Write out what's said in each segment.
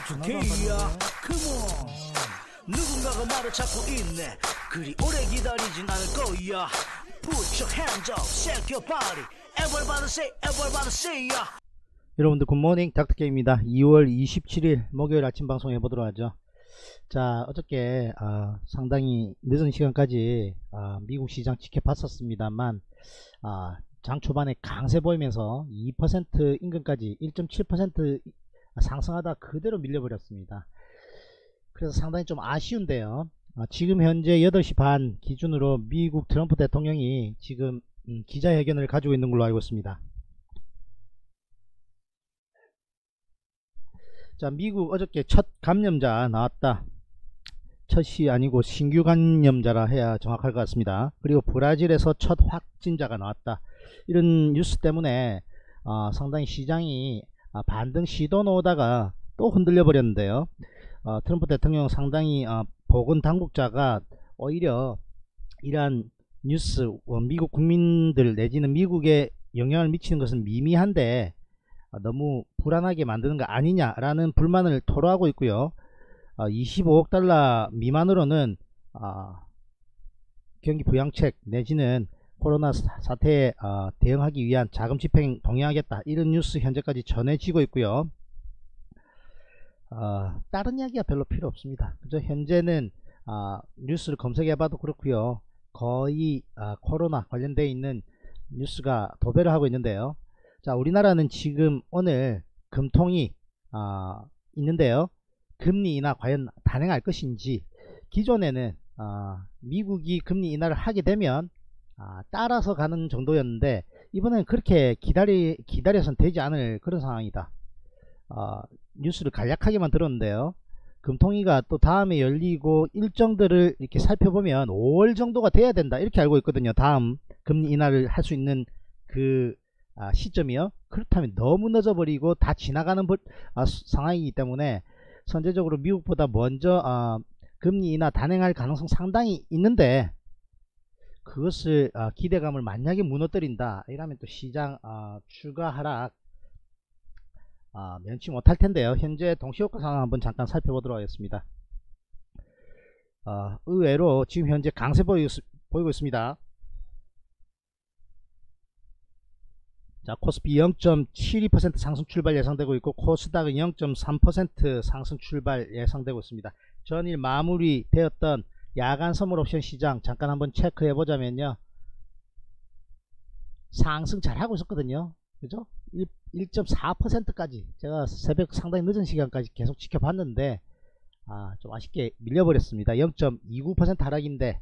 독특해야 Come on 누군가가 말을 찾고 있네 그리 오래 기다리진 않을 거야 Put your hands up, shake your body everybody say ya. 여러분들 굿모닝 닥터케입니다. 2월 27일 목요일 아침 방송 해보도록 하죠. 자, 어저께 상당히 늦은 시간까지 미국 시장 지켜봤었습니다만 장 초반에 강세 보이면서 2% 인근까지 1.7% 상승하다 그대로 밀려버렸습니다. 그래서 상당히 좀 아쉬운데요. 지금 현재 8시 반 기준으로 미국 트럼프 대통령이 지금 기자회견을 가지고 있는 걸로 알고 있습니다. 자, 미국 어저께 첫 감염자 나왔다. 첫이 아니고 신규 감염자라 해야 정확할 것 같습니다. 그리고 브라질에서 첫 확진자가 나왔다. 이런 뉴스 때문에 상당히 시장이 반등 시도 놓다가 또 흔들려 버렸는데요. 트럼프 대통령 상당히 보건당국자가 오히려 이러한 뉴스 미국 국민들 내지는 미국에 영향을 미치는 것은 미미한데 너무 불안하게 만드는 거 아니냐라는 불만을 토로하고 있고요. 25억 달러 미만으로는 경기 부양책 내지는 코로나 사태에 대응하기 위한 자금 집행 동의하겠다, 이런 뉴스 현재까지 전해지고 있고요. 다른 이야기가 별로 필요 없습니다. 그죠? 현재는 뉴스를 검색해봐도 그렇고요. 거의 코로나 관련되어 있는 뉴스가 도배를 하고 있는데요. 자, 우리나라는 지금 오늘 금통이 있는데요. 금리 인하 과연 단행할 것인지, 기존에는 미국이 금리 인하를 하게 되면 따라서 가는 정도였는데 이번엔 그렇게 기다려선 되지 않을 그런 상황이다. 뉴스를 간략하게만 들었는데요. 금통위가 또 다음에 열리고 일정들을 이렇게 살펴보면 5월 정도가 돼야 된다, 이렇게 알고 있거든요. 다음 금리 인하를 할 수 있는 그 시점이요. 그렇다면 너무 늦어버리고 다 지나가는 상황이기 때문에 선제적으로 미국보다 먼저 금리 인하 단행할 가능성 상당히 있는데, 그것을 기대감을 만약에 무너뜨린다 이러면 또 시장 추가 하락 면치 못할 텐데요. 현재 동시효과 상황 한번 잠깐 살펴보도록 하겠습니다. 의외로 지금 현재 강세 보이고 있습니다. 자, 코스피 0.72% 상승 출발 예상되고 있고 코스닥은 0.3% 상승 출발 예상되고 있습니다. 전일 마무리 되었던 야간 선물 옵션 시장 잠깐 한번 체크해 보자면요, 상승 잘 하고 있었거든요. 그죠? 1.4%까지 제가 새벽 상당히 늦은 시간까지 계속 지켜봤는데 좀 아쉽게 밀려버렸습니다. 0.29% 하락인데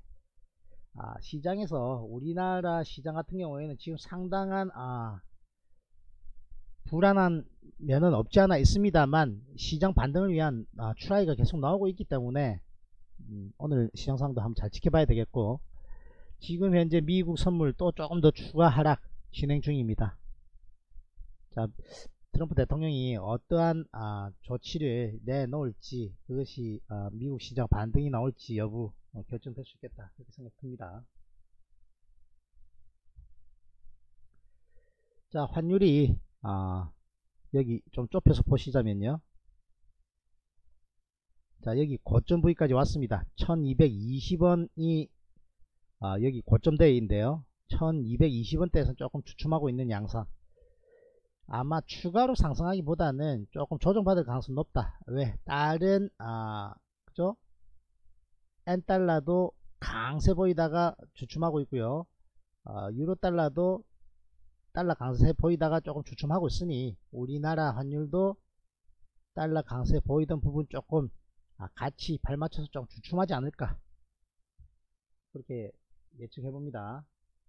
시장에서 우리나라 시장 같은 경우에는 지금 상당한 불안한 면은 없지 않아 있습니다만 시장 반등을 위한 추라이가 계속 나오고 있기 때문에 오늘 시장 상황도 한번 잘 지켜봐야 되겠고, 지금 현재 미국 선물 또 조금 더 추가 하락 진행 중입니다. 자, 트럼프 대통령이 어떠한 조치를 내놓을지, 그것이 미국 시장 반등이 나올지 여부 결정될 수 있겠다, 그렇게 생각합니다. 자, 환율이 여기 좀 좁혀서 보시자면요, 자, 여기 고점 부위까지 왔습니다. 1220원이 여기 고점대인데요 1220원대에서 조금 주춤하고 있는 양상. 아마 추가로 상승하기보다는 조금 조정받을 가능성이 높다. 왜? 다른 그죠? 엔달러도 강세 보이다가 주춤하고 있고요. 유로달러도 달러 강세 보이다가 조금 주춤하고 있으니 우리나라 환율도 달러 강세 보이던 부분 조금 같이 발맞춰서 좀 주춤하지 않을까, 그렇게 예측해 봅니다.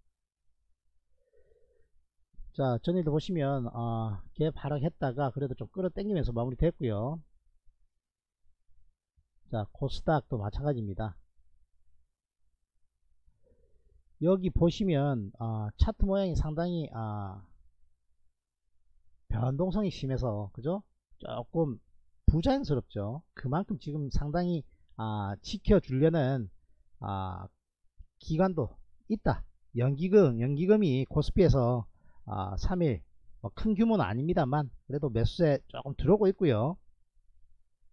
자, 전에도 보시면 갭 하락했다가 그래도 좀 끌어당기면서 마무리 됐고요. 자, 코스닥도 마찬가지입니다. 여기 보시면 차트 모양이 상당히 변동성이 심해서 그죠? 조금 부자연스럽죠. 그만큼 지금 상당히 지켜주려는 기관도 있다. 연기금이 코스피에서 3일 큰 규모는 아닙니다만 그래도 매수세 조금 들어오고 있고요.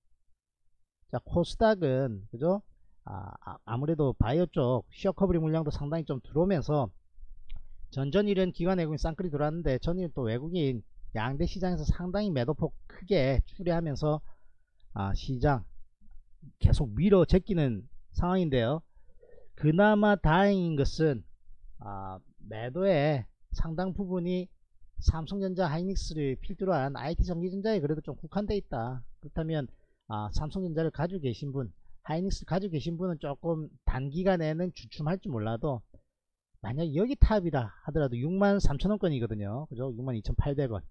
자, 코스닥은 그죠? 아무래도 바이오 쪽 시어 커버리 물량도 상당히 좀 들어오면서 전전 이런 기관 외국인 쌍끌이 들어왔는데 전일 또 외국인 양대 시장에서 상당히 매도폭 크게 추리하면서 시장 계속 밀어 제끼는 상황인데요. 그나마 다행인 것은 매도의 상당 부분이 삼성전자 하이닉스를 필두로 한 IT 전기전자에 그래도 좀 국한돼 있다. 그렇다면 삼성전자를 가지고 계신 분, 하이닉스 가지고 계신 분은 조금 단기간에는 주춤할지 몰라도 만약 여기 탑이라 하더라도 63,000원권이거든요. 그죠? 62,800원.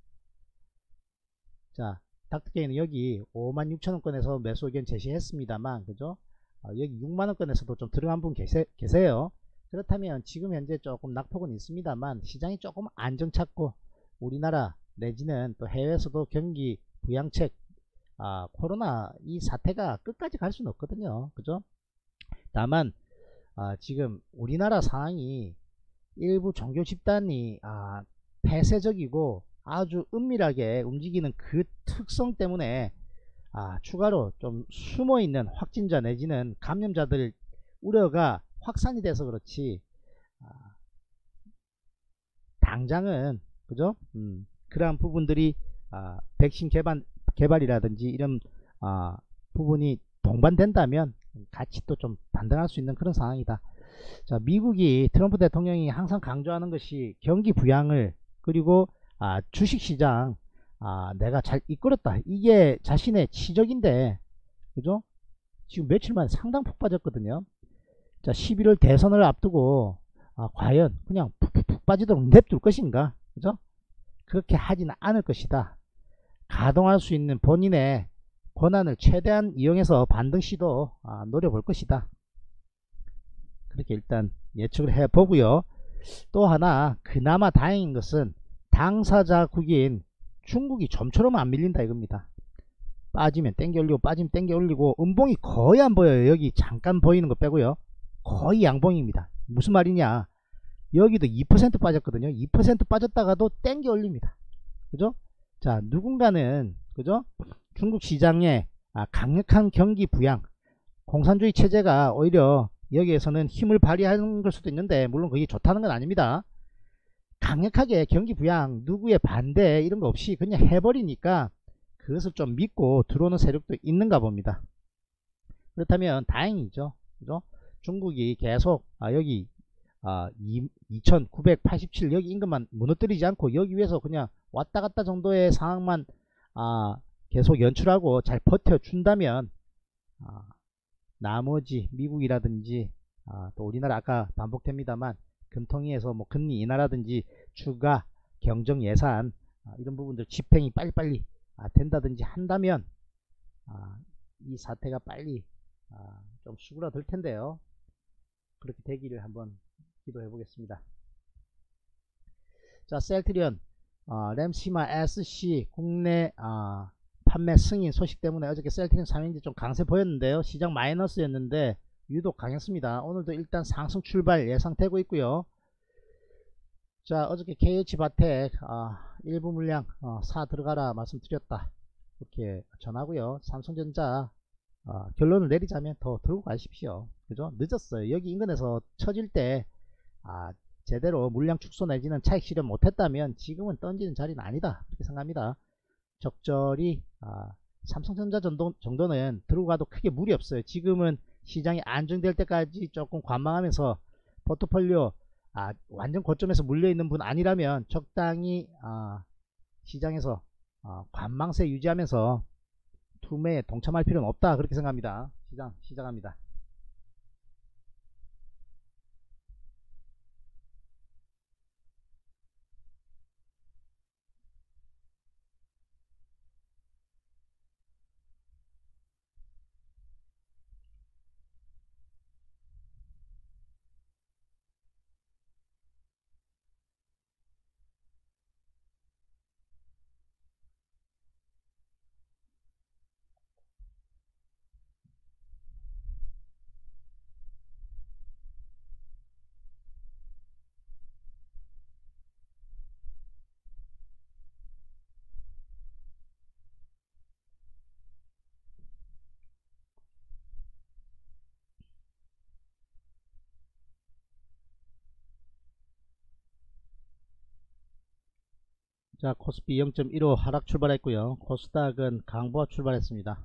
자, 닥터케이는 여기 56,000원권에서 매수 의견 제시했습니다만, 그죠? 여기 6만원권에서도 좀 들어간 분 계세요. 그렇다면 지금 현재 조금 낙폭은 있습니다만 시장이 조금 안정 찾고 우리나라 내지는 또 해외에서도 경기 부양책 코로나 이 사태가 끝까지 갈 수는 없거든요. 그죠? 다만 지금 우리나라 상황이 일부 종교 집단이 폐쇄적이고 아주 은밀하게 움직이는 그 특성 때문에 추가로 좀 숨어있는 확진자 내지는 감염자들 우려가 확산이 돼서 그렇지 당장은 그죠? 그러한 부분들이 백신 개발이라든지 이런 부분이 동반된다면 같이 또 좀 반등할 수 있는 그런 상황이다. 자, 미국이 트럼프 대통령이 항상 강조하는 것이 경기 부양을 그리고 주식시장 내가 잘 이끌었다. 이게 자신의 치적인데 그죠? 지금 며칠 만에 상당 폭 빠졌거든요. 자, 11월 대선을 앞두고 과연 그냥 푹 빠지도록 냅둘 것인가? 그죠? 그렇게 하지는 않을 것이다. 가동할 수 있는 본인의 권한을 최대한 이용해서 반등 시도 노려볼 것이다. 그렇게 일단 예측을 해보고요. 또 하나 그나마 다행인 것은 당사자국인 중국이 좀처럼 안 밀린다 이겁니다. 빠지면 땡겨 올리고 빠지면 땡겨 올리고 음봉이 거의 안 보여요. 여기 잠깐 보이는 거 빼고요. 거의 양봉입니다. 무슨 말이냐, 여기도 2% 빠졌거든요. 2% 빠졌다가도 땡겨 올립니다. 그죠? 자, 누군가는 그죠? 중국 시장에 강력한 경기 부양, 공산주의 체제가 오히려 여기에서는 힘을 발휘하는 걸 수도 있는데 물론 그게 좋다는 건 아닙니다. 강력하게 경기 부양, 누구의 반대 이런 거 없이 그냥 해버리니까 그것을 좀 믿고 들어오는 세력도 있는가 봅니다. 그렇다면 다행이죠. 그죠? 중국이 계속 여기 2987 여기 임금만 무너뜨리지 않고 여기 위에서 그냥 왔다 갔다 정도의 상황만 계속 연출하고 잘 버텨준다면 나머지 미국이라든지 또 우리나라 아까 반복됩니다만 금통위에서 뭐 금리 인하라든지 추가 경정 예산 이런 부분들 집행이 빨리빨리 된다든지 한다면 이 사태가 빨리 좀 수그러들 텐데요. 그렇게 되기를 한번 기도해 보겠습니다. 자, 셀트리온 램시마 SC 국내 판매 승인 소식 때문에 어저께 셀트리온 삼행지 좀 강세 보였는데요. 시장 마이너스였는데 유독 강했습니다. 오늘도 일단 상승 출발 예상되고 있고요. 자, 어저께 KH바텍 일부 물량 사 들어가라 말씀드렸다 이렇게 전하고요. 삼성전자 결론을 내리자면 더 들고 가십시오. 그죠? 늦었어요. 여기 인근에서 쳐질 때 제대로 물량 축소 내지는 차익 실현 못했다면 지금은 던지는 자리는 아니다 그렇게 생각합니다. 적절히 삼성전자 정도는 들고 가도 크게 무리 없어요. 지금은 시장이 안정될 때까지 조금 관망하면서 포트폴리오 완전 고점에서 물려있는 분 아니라면 적당히 시장에서 관망세 유지하면서 투매에 동참할 필요는 없다 그렇게 생각합니다. 시장 시작합니다. 자, 코스피 0.15 하락 출발했고요. 코스닥은 강보가 출발했습니다.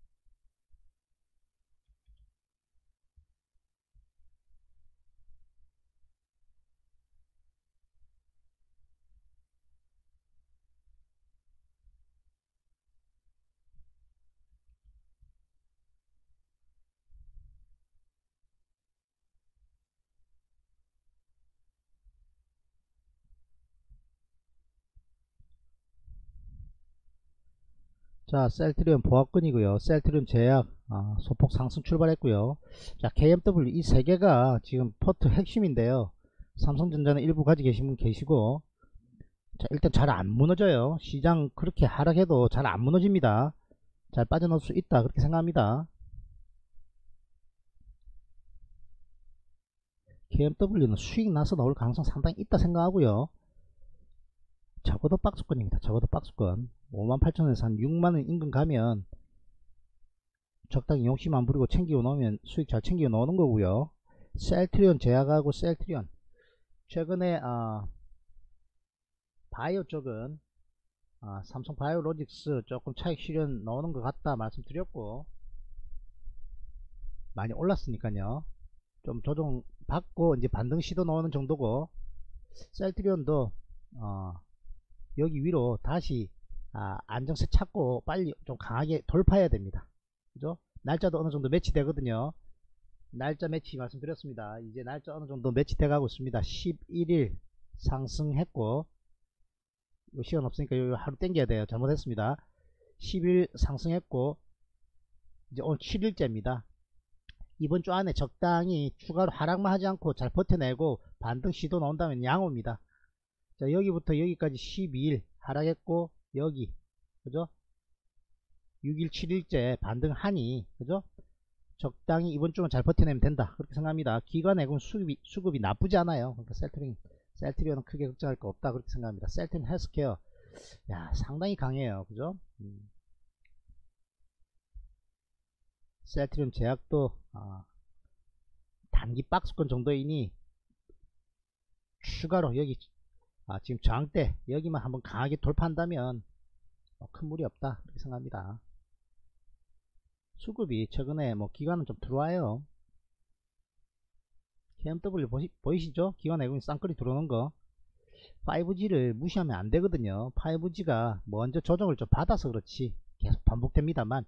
자, 셀트리온 보합권이고요. 셀트리온 제약 소폭 상승 출발했고요. 자, KMW 이 세 개가 지금 포트 핵심인데요. 삼성전자는 일부 가지고 계신 분 계시고, 자, 일단 잘 안 무너져요. 시장 그렇게 하락해도 잘 안 무너집니다. 잘 빠져나올 수 있다 그렇게 생각합니다. KMW는 수익 나서 나올 가능성 상당히 있다 생각하고요. 적어도 박스권입니다. 적어도 박스권. 58,000원에서 한 6만원 인근 가면 적당히 욕심 안 부리고 챙기고 넣으면 수익 잘 챙기고 넣는 거고요. 셀트리온 제약하고 셀트리온 최근에 바이오 쪽은 삼성 바이오로직스 조금 차익 실현 나오는 것 같다 말씀드렸고, 많이 올랐으니까요. 좀 조정 받고 이제 반등 시도 나오는 정도고, 셀트리온도 여기 위로 다시 안정세 찾고 빨리 좀 강하게 돌파해야 됩니다. 그죠? 날짜도 어느 정도 매치 되거든요. 날짜 매치 말씀드렸습니다. 이제 날짜 어느 정도 매치 돼 가고 있습니다. 11일 상승했고, 시간 없으니까 요 하루 땡겨야 돼요. 잘못했습니다. 10일 상승했고, 이제 오늘 7일째입니다. 이번 주 안에 적당히 추가로 하락만 하지 않고 잘 버텨내고 반등 시도 나온다면 양호입니다. 자, 여기부터 여기까지 12일 하락했고, 여기 그죠? 6일 7일째 반등하니 그죠? 적당히 이번 주는 잘 버텨내면 된다 그렇게 생각합니다. 기관외금 수급이 나쁘지 않아요. 그러니까 셀트리온은 크게 걱정할 거 없다 그렇게 생각합니다. 셀트리온 헬스케어 야 상당히 강해요. 그죠? 셀트리온 제약도 단기 박스권 정도이니 추가로 여기 지금 저항대 여기만 한번 강하게 돌파한다면 큰 무리 없다 그렇게 생각합니다. 수급이 최근에 기관은 좀 들어와요. KMW 보이시죠? 기관 외국인 쌍끌이 들어오는 거. 5G를 무시하면 안 되거든요. 5G가 먼저 조정을 좀 받아서 그렇지 계속 반복됩니다만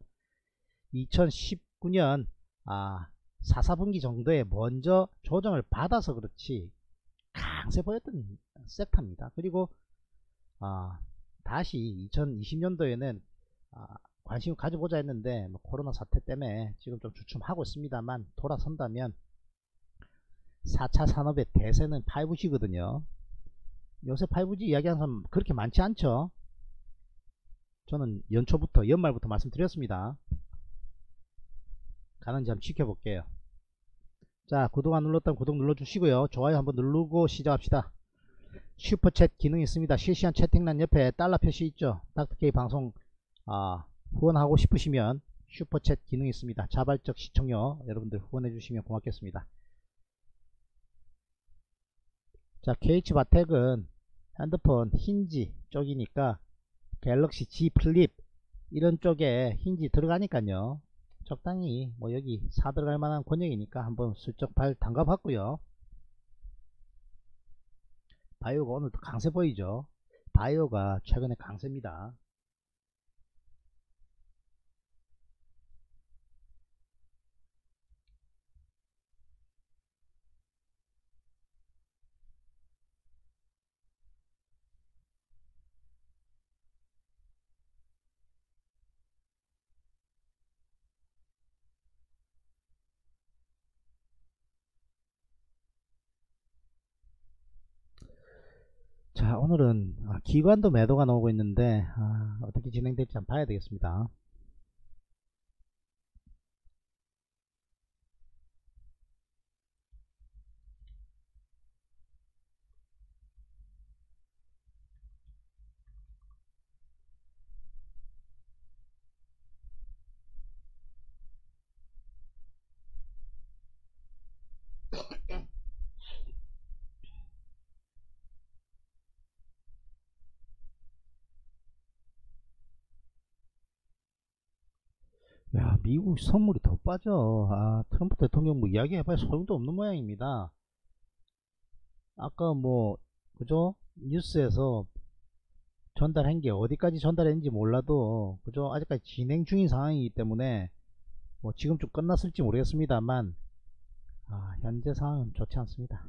2019년 4, 4분기 정도에 먼저 조정을 받아서 그렇지 강세 보였던 섹터입니다. 그리고 다시 2020년도에는 관심을 가져보자 했는데 코로나 사태 때문에 지금 좀 주춤하고 있습니다만 돌아선다면 4차 산업의 대세는 5G거든요. 요새 5G 이야기하는 사람 그렇게 많지 않죠. 저는 연말부터 말씀드렸습니다. 가는지 한번 지켜볼게요. 자, 구독 안 눌렀다면 구독 눌러주시고요. 좋아요 한번 누르고 시작합시다. 슈퍼챗 기능이 있습니다. 실시간 채팅란 옆에 달러 표시 있죠. 닥터케이 방송 후원하고 싶으시면 슈퍼챗 기능이 있습니다. 자발적 시청료 여러분들 후원해 주시면 고맙겠습니다. 자, KH바텍은 핸드폰 힌지 쪽이니까 갤럭시 G 플립 이런 쪽에 힌지 들어가니까요. 적당히 여기 사 들어갈 만한 권역이니까 한번 슬쩍 발 담가 봤고요. 바이오가 오늘도 강세 보이죠. 바이오가 최근에 강세입니다. 자, 오늘은 기관도 매도가 나오고 있는데 어떻게 진행될지 한번 봐야 되겠습니다. 야, 미국 선물이 더 빠져. 아, 트럼프 대통령 뭐 이야기해봐야 소용도 없는 모양입니다. 아까 뭐, 그죠? 뉴스에서 전달한 게 어디까지 전달했는지 몰라도, 그죠? 아직까지 진행 중인 상황이기 때문에, 뭐 지금쯤 끝났을지 모르겠습니다만, 아, 현재 상황은 좋지 않습니다.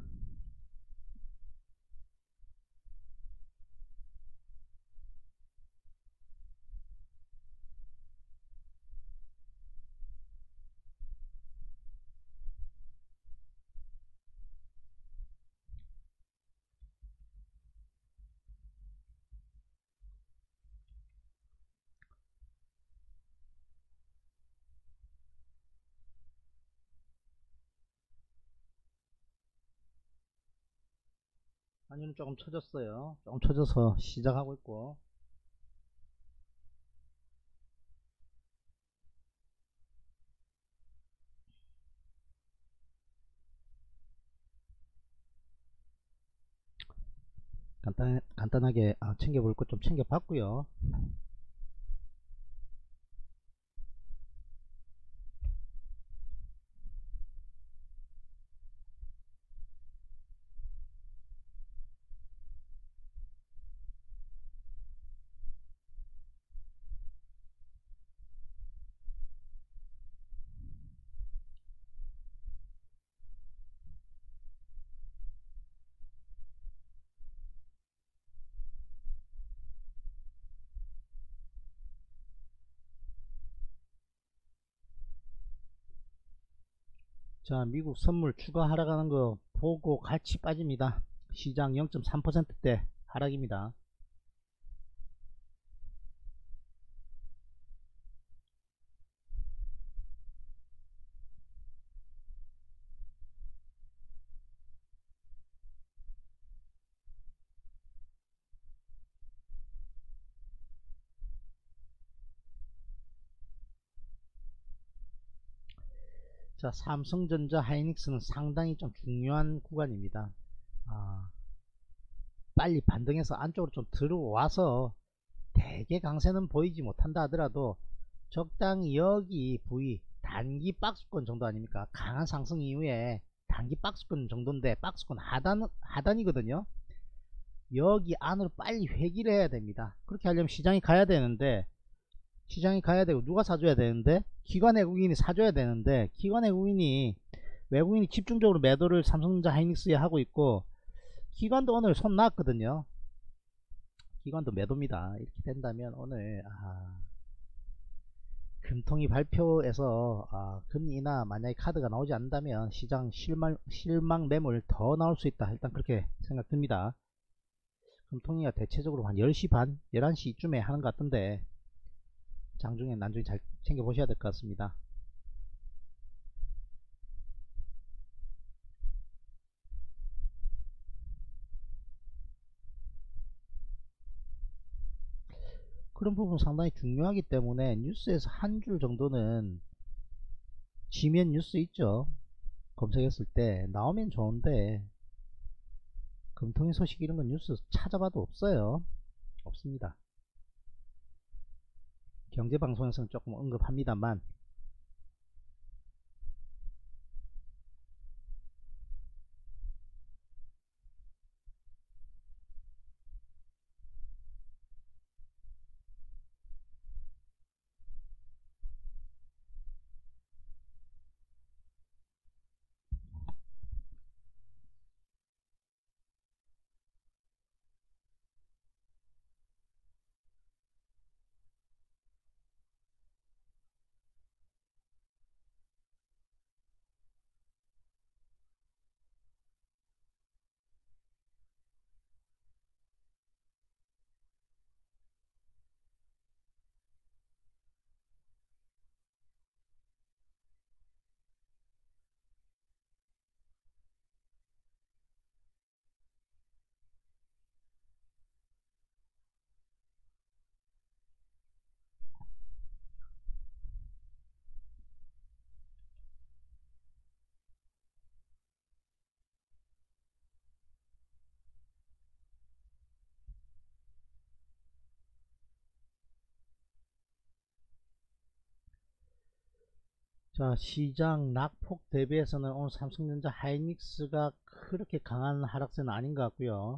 환율은 조금 처졌어요. 조금 처져서 시작하고 있고, 간단하게 챙겨볼 것 좀 챙겨봤고요. 자, 미국 선물 추가 하락하는 거 보고 같이 빠집니다. 시장 0.3%대 하락입니다. 자, 삼성전자, 하이닉스는 상당히 좀 중요한 구간입니다. 아, 빨리 반등해서 안쪽으로 좀 들어와서 대개 강세는 보이지 못한다 하더라도 적당히 여기 부위 단기 박스권 정도 아닙니까? 강한 상승 이후에 단기 박스권 정도인데 박스권 하단이거든요. 여기 안으로 빨리 회귀를 해야 됩니다. 그렇게 하려면 시장이 가야 되는데, 시장이 가야 되고 누가 사줘야 되는데, 기관 외국인이 사줘야 되는데, 기관 외국인이 집중적으로 매도를 삼성전자 하이닉스에 하고 있고, 기관도 오늘 손 놨거든요. 기관도 매도입니다. 이렇게 된다면 오늘 금통위 발표에서 금리 인하 만약에 카드가 나오지 않는다면 시장 실망 매물 더 나올 수 있다. 일단 그렇게 생각됩니다. 금통위가 대체적으로 한 10시 반 11시쯤에 하는 것 같던데 장중에 난중에 잘 챙겨보셔야 될 것 같습니다. 그런 부분 상당히 중요하기 때문에 뉴스에서 한 줄 정도는 지면 뉴스 있죠. 검색했을 때 나오면 좋은데 금통위 소식 이런 건 뉴스 찾아봐도 없어요. 없습니다. 경제방송에서는 조금 언급합니다만 자, 시장 낙폭 대비해서는 오늘 삼성전자 하이닉스가 그렇게 강한 하락세는 아닌 것 같고요.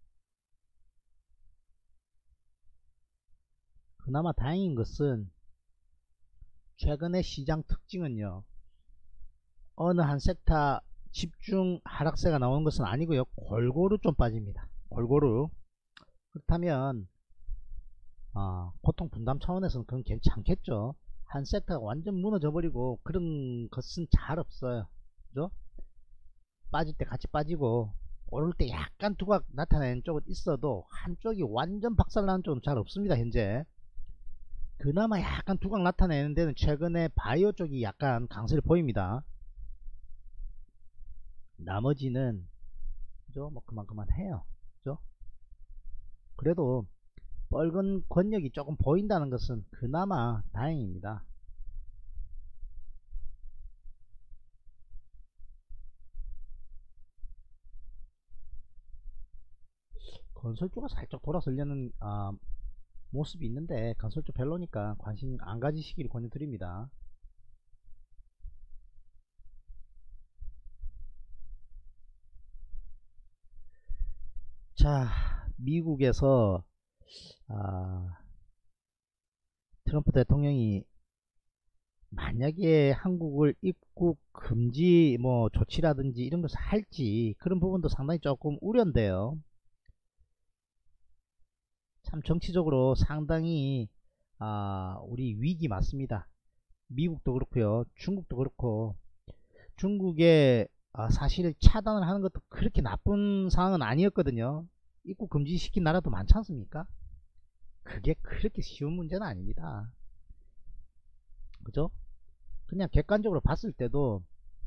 그나마 다행인 것은 최근의 시장 특징은요, 어느 한 섹터 집중 하락세가 나오는 것은 아니고요, 골고루 좀 빠집니다. 골고루. 그렇다면 고통 분담 차원에서는 그건 괜찮겠죠. 한 섹터가 완전 무너져 버리고 그런 것은 잘 없어요. 그죠? 빠질 때 같이 빠지고 오를 때 약간 두각 나타내는 쪽은 있어도 한쪽이 완전 박살나는 쪽은 잘 없습니다. 현재 그나마 약간 두각 나타내는 데는 최근에 바이오 쪽이 약간 강세를 보입니다. 나머지는 그죠? 뭐 그만 해요. 그죠? 그래도 뻘건 권역이 조금 보인다는 것은 그나마 다행입니다. 건설주가 살짝 돌아서려는 모습이 있는데 건설주 별로니까 관심 안 가지시길 권유드립니다. 자, 미국에서 트럼프 대통령이 만약에 한국을 입국 금지 뭐 조치라든지 이런 것을 할지 그런 부분도 상당히 조금 우려인데요. 참 정치적으로 상당히 우리 위기 맞습니다. 미국도 그렇고요, 중국도 그렇고. 중국에 사실 차단을 하는 것도 그렇게 나쁜 상황은 아니었거든요. 입국 금지시킨 나라도 많지 않습니까? 그게 그렇게 쉬운 문제는 아닙니다. 그죠? 그냥 객관적으로 봤을 때도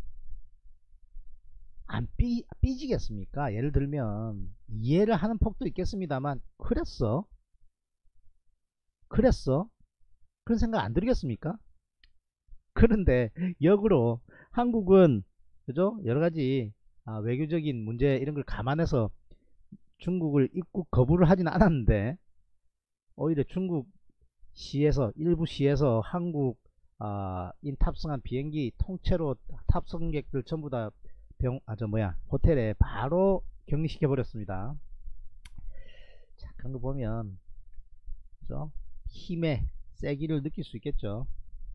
안 삐지겠습니까? 예를 들면 이해를 하는 폭도 있겠습니다만 그랬어? 그런 생각 안 들겠습니까? 그런데 역으로 한국은 그죠? 여러가지 외교적인 문제 이런 걸 감안해서 중국을 입국 거부를 하진 않았는데 오히려 중국 시에서 일부 시에서 한국 인 탑승한 비행기 통째로 탑승객들 전부 다 호텔에 바로 격리시켜 버렸습니다. 자, 그런 거 보면 그죠? 힘의 세기를 느낄 수 있겠죠.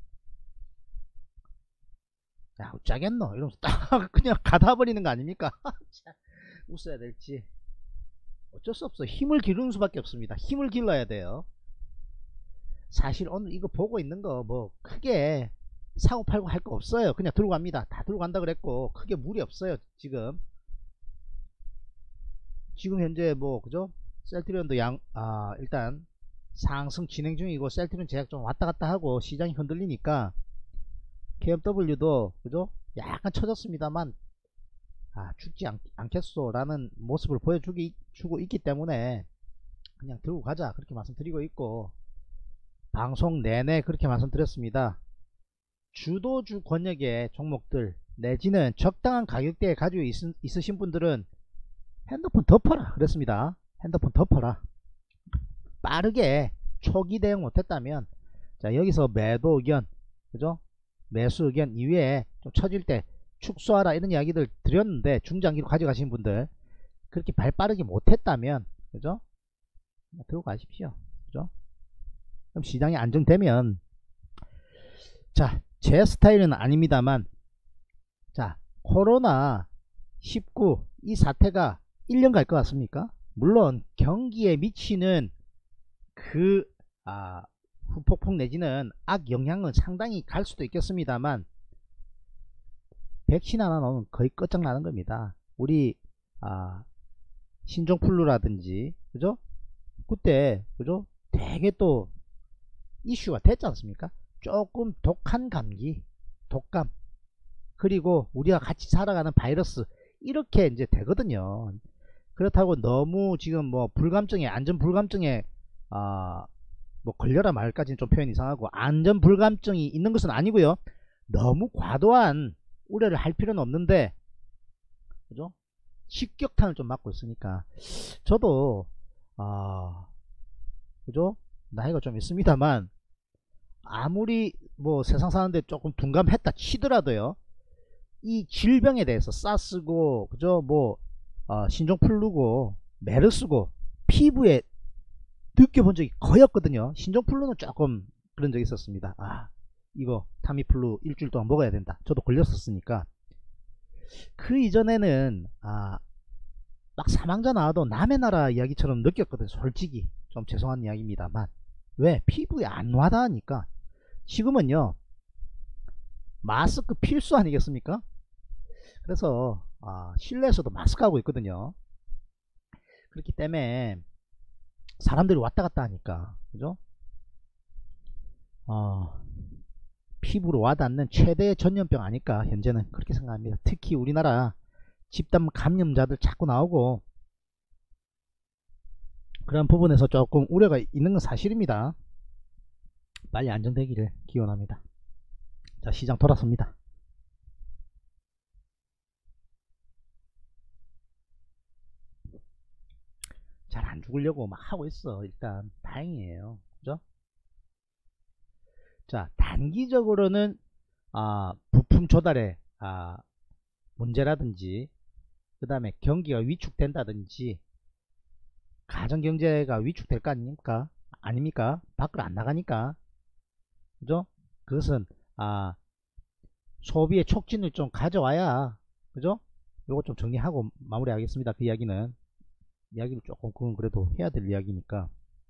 야, 어쩌겠노 이러면서 딱 그냥 가다버리는 거 아닙니까? 웃어야 될지 어쩔 수 없어. 힘을 기르는 수밖에 없습니다. 힘을 길러야 돼요. 사실 오늘 이거 보고 있는 거 뭐 크게 사고팔고 할 거 없어요. 그냥 들고 갑니다. 다 들고 간다 그랬고 크게 무리 없어요. 지금 현재 뭐 그죠? 셀트리온도 일단 상승 진행 중이고 셀트리온 제약 좀 왔다 갔다 하고 시장이 흔들리니까 KMW도 그죠? 약간 처졌습니다만 죽지 않겠소 라는 모습을 보여주고 있기 때문에 그냥 들고 가자 그렇게 말씀드리고 있고, 방송 내내 그렇게 말씀드렸습니다. 주도주 권역의 종목들 내지는 적당한 가격대에 가지고 있으신 분들은 핸드폰 덮어라 그랬습니다. 핸드폰 덮어라. 빠르게 초기 대응 못했다면 자, 여기서 매도 의견 그죠? 매수 의견 이외에 좀 처질 때 축소하라 이런 이야기들 드렸는데, 중장기로 가져가신 분들 그렇게 발 빠르게 못했다면 그죠? 들고 가십시오. 그죠? 그럼 시장이 안정되면, 자, 제 스타일은 아닙니다만, 자, 코로나 19 이 사태가 1년 갈 것 같습니까? 물론 경기에 미치는 그 후폭풍 내지는 악 영향은 상당히 갈 수도 있겠습니다만, 백신 하나 나오면 거의 끝장나는 겁니다. 우리 신종플루라든지 그죠? 그때 그죠? 되게 또 이슈가 됐지 않습니까? 조금 독한 감기, 독감, 그리고 우리가 같이 살아가는 바이러스, 이렇게 이제 되거든요. 그렇다고 너무 지금 뭐 불감증에, 안전 불감증에 뭐 걸려라 말까지는 좀 표현 이상하고, 안전 불감증이 있는 것은 아니고요. 너무 과도한 우려를 할 필요는 없는데 그죠? 직격탄을 좀 맞고 있으니까 저도 그죠? 나이가 좀 있습니다만 아무리 뭐 세상 사는데 조금 둔감했다 치더라도요, 이 질병에 대해서 사스고 그죠, 뭐 신종플루고 메르스고 피부에 느껴본 적이 거의 없거든요. 신종플루는 조금 그런 적이 있었습니다. 이거 타미플루 일주일 동안 먹어야 된다, 저도 걸렸었으니까. 그 이전에는 막 사망자 나와도 남의 나라 이야기처럼 느꼈거든요. 솔직히 좀 죄송한 이야기입니다만, 왜? 피부에 안 와닿으니까. 지금은요, 마스크 필수 아니겠습니까? 그래서 실내에서도 마스크 하고 있거든요. 그렇기 때문에 사람들이 왔다 갔다 하니까, 그죠? 피부로 와닿는 최대의 전염병 아닐까, 현재는 그렇게 생각합니다. 특히 우리나라 집단 감염자들 자꾸 나오고 그런 부분에서 조금 우려가 있는 건 사실입니다. 빨리 안정되기를 기원합니다. 자, 시장 돌아섭니다. 잘 안 죽으려고 막 하고 있어. 일단 다행이에요. 그죠? 자, 단기적으로는 부품 조달에 문제라든지, 그 다음에 경기가 위축된다든지, 가정경제가 위축될 거 아닙니까? 아닙니까? 밖으로 안 나가니까. 그죠? 그것은 소비의 촉진을 좀 가져와야, 그죠? 요거 좀 정리하고 마무리하겠습니다. 그 이야기는, 이야기를 조금, 그건 그래도 해야 될 이야기니까.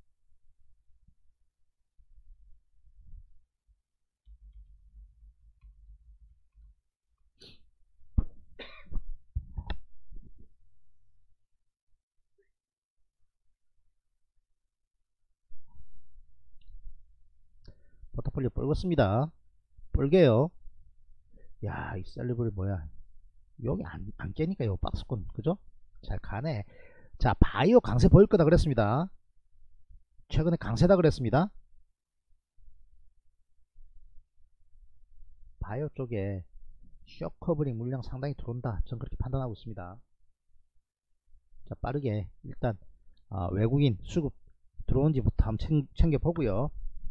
포트폴리오 뻘겋습니다. 뻘개요. 야, 이 셀리블 뭐야, 여기 안 깨니까 요 박스권, 그죠? 잘 가네. 자, 바이오 강세 보일 거다 그랬습니다. 최근에 강세다 그랬습니다. 바이오 쪽에 쇼커버링 물량 상당히 들어온다, 전 그렇게 판단하고 있습니다. 자, 빠르게 일단 외국인 수급 들어온지부터 한번 챙겨보고요.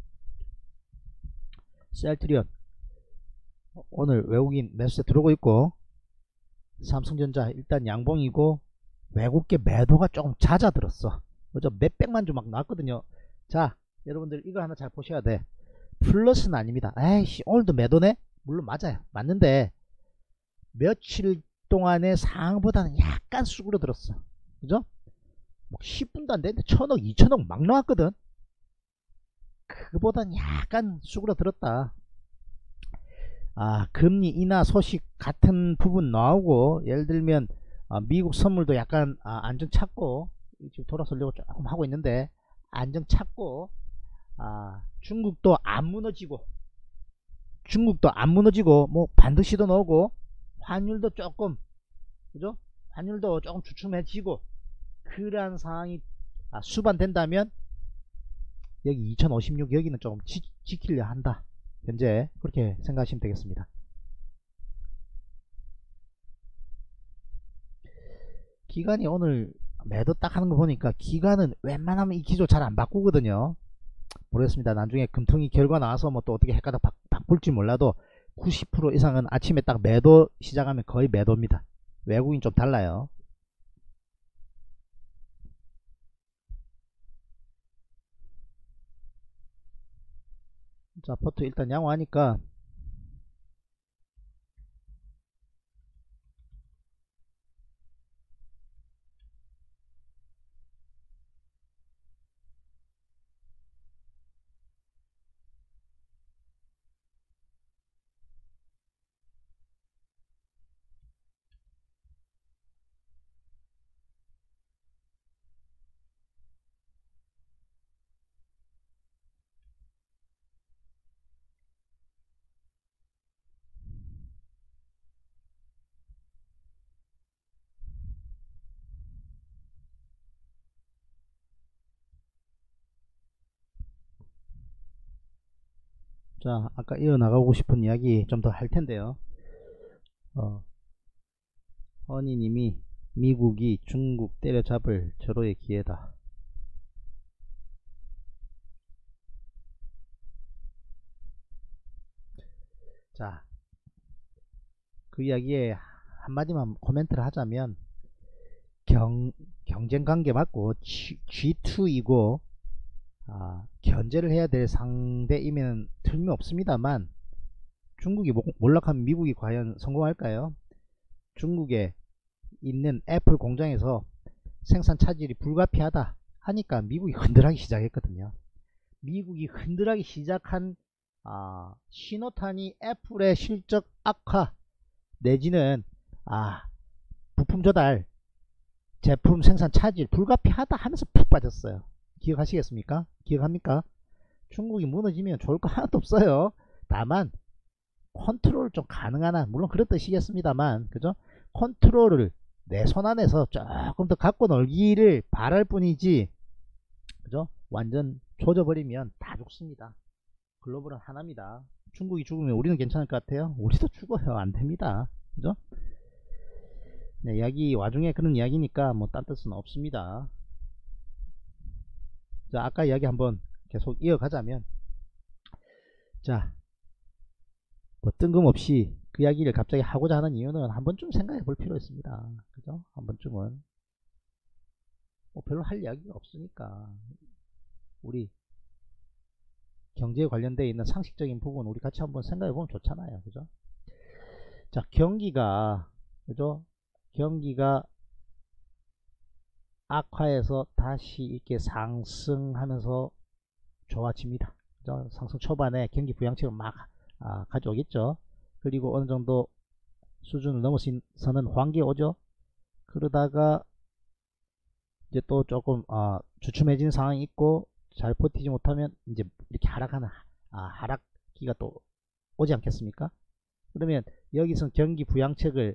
셀트리온 오늘 외국인 매수세 들어오고 있고, 삼성전자 일단 양봉이고, 외국계 매도가 조금 잦아들었어. 그죠? 몇백만 주 막 나왔거든요. 자, 여러분들 이거 하나 잘 보셔야 돼. 플러스는 아닙니다. 에이씨, 오늘도 매도네? 물론 맞아요. 맞는데 며칠 동안의 상황보다는 약간 수그러들었어. 그죠? 뭐 10분도 안 됐는데 1000억 2000억 막 나왔거든. 그거보다는 약간 수그러들었다. 금리 인하 소식 같은 부분 나오고, 예를 들면 미국 선물도 약간 안정 찾고, 지금 돌아서려고 조금 하고 있는데 안정 찾고, 중국도 안 무너지고, 뭐 반드시도 나오고, 환율도 조금, 그죠? 환율도 조금 주춤해지고, 그러한 상황이 수반된다면 여기 2056 여기는 조금 지키려 한다, 현재 그렇게 생각하시면 되겠습니다. 기간이 오늘 매도 딱 하는 거 보니까, 기간은 웬만하면 이 기조 잘 안 바꾸거든요. 모르겠습니다. 나중에 금통위 결과 나와서 뭐 또 어떻게 헷갈려 바꿀지 몰라도 90% 이상은 아침에 딱 매도 시작하면 거의 매도입니다. 외국인 좀 달라요. 자, 포트 일단 양호하니까 자, 아까 이어나가고 싶은 이야기 좀 더 할 텐데요. 허니님이 미국이 중국 때려잡을 절호의 기회다. 자, 그 이야기에 한마디만 코멘트를 하자면 경쟁관계 맞고 G2이고 견제를 해야 될 상대이면 틀림없습니다만 중국이 몰락하면 미국이 과연 성공할까요? 중국에 있는 애플 공장에서 생산 차질이 불가피하다 하니까 미국이 흔들하기 시작했거든요. 미국이 흔들하기 시작한 신호탄이 애플의 실적 악화 내지는 부품 조달, 제품 생산 차질 불가피하다 하면서 푹 빠졌어요. 기억하시겠습니까? 기억합니까? 중국이 무너지면 좋을 거 하나도 없어요. 다만 컨트롤 좀 가능하나, 물론 그런 뜻이겠습니다만, 그죠? 컨트롤을 내 손 안에서 조금 더 갖고 놀기를 바랄 뿐이지, 그죠? 완전 조져버리면 다 죽습니다. 글로벌은 하나입니다. 중국이 죽으면 우리는 괜찮을 것 같아요? 우리도 죽어요. 안 됩니다. 그죠? 네, 이야기 와중에 그런 이야기니까 뭐 딴 뜻은 없습니다. 자, 아까 이야기 한번 계속 이어가자면, 자, 뭐 뜬금없이 그 이야기를 갑자기 하고자 하는 이유는 한 번쯤 생각해 볼 필요 있습니다. 그죠? 한 번쯤은 뭐 별로 할 이야기가 없으니까 우리 경제에 관련되어 있는 상식적인 부분 우리 같이 한번 생각해 보면 좋잖아요. 그죠? 자, 경기가, 그죠? 경기가 악화해서 다시 이렇게 상승하면서 좋아집니다. 그죠? 상승 초반에 경기 부양책을 막 가져오겠죠. 그리고 어느 정도 수준을 넘어서는 환기에 오죠. 그러다가 이제 또 조금 주춤해지는 상황이 있고 잘 버티지 못하면 이제 이렇게 하락하는 하락기가 또 오지 않겠습니까? 그러면 여기서 경기 부양책을